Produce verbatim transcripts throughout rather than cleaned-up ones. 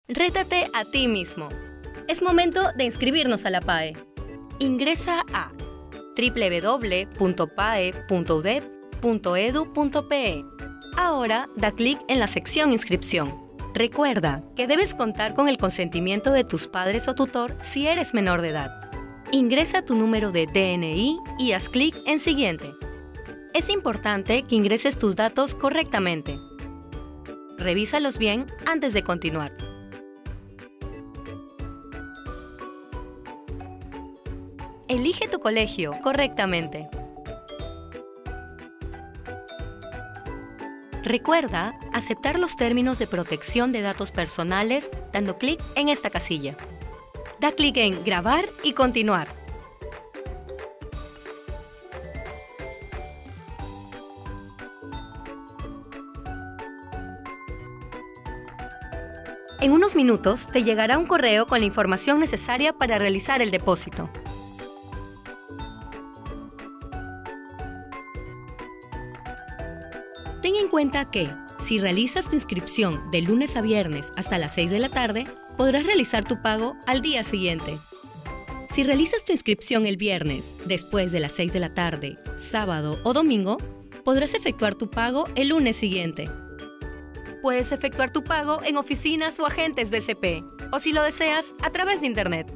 Rétate a ti mismo. Es momento de inscribirnos a la P A E. Ingresa a doble u doble u doble u punto p a e punto u d e p punto e d u punto p e. Ahora da clic en la sección Inscripción. Recuerda que debes contar con el consentimiento de tus padres o tutor si eres menor de edad. Ingresa tu número de D N I y haz clic en Siguiente. Es importante que ingreses tus datos correctamente. Revísalos bien antes de continuar. Elige tu colegio correctamente. Recuerda aceptar los términos de protección de datos personales dando clic en esta casilla. Da clic en Grabar y continuar. En unos minutos te llegará un correo con la información necesaria para realizar el depósito. Ten en cuenta que, si realizas tu inscripción de lunes a viernes hasta las seis de la tarde, podrás realizar tu pago al día siguiente. Si realizas tu inscripción el viernes, después de las seis de la tarde, sábado o domingo, podrás efectuar tu pago el lunes siguiente. Puedes efectuar tu pago en oficinas o agentes B C P, o si lo deseas, a través de Internet.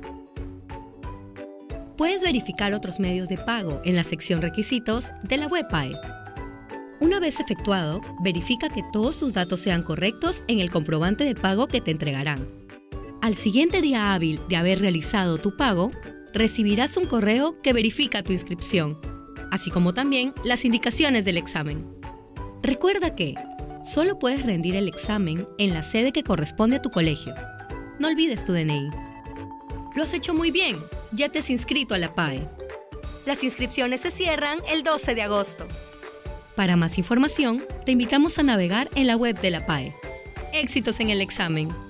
Puedes verificar otros medios de pago en la sección Requisitos de la web P A E. Una vez efectuado, verifica que todos tus datos sean correctos en el comprobante de pago que te entregarán. Al siguiente día hábil de haber realizado tu pago, recibirás un correo que verifica tu inscripción, así como también las indicaciones del examen. Recuerda que solo puedes rendir el examen en la sede que corresponde a tu colegio. No olvides tu D N I. Lo has hecho muy bien, ya te has inscrito a la P A E. Las inscripciones se cierran el doce de agosto. Para más información, te invitamos a navegar en la web de la P A E. ¡Éxitos en el examen!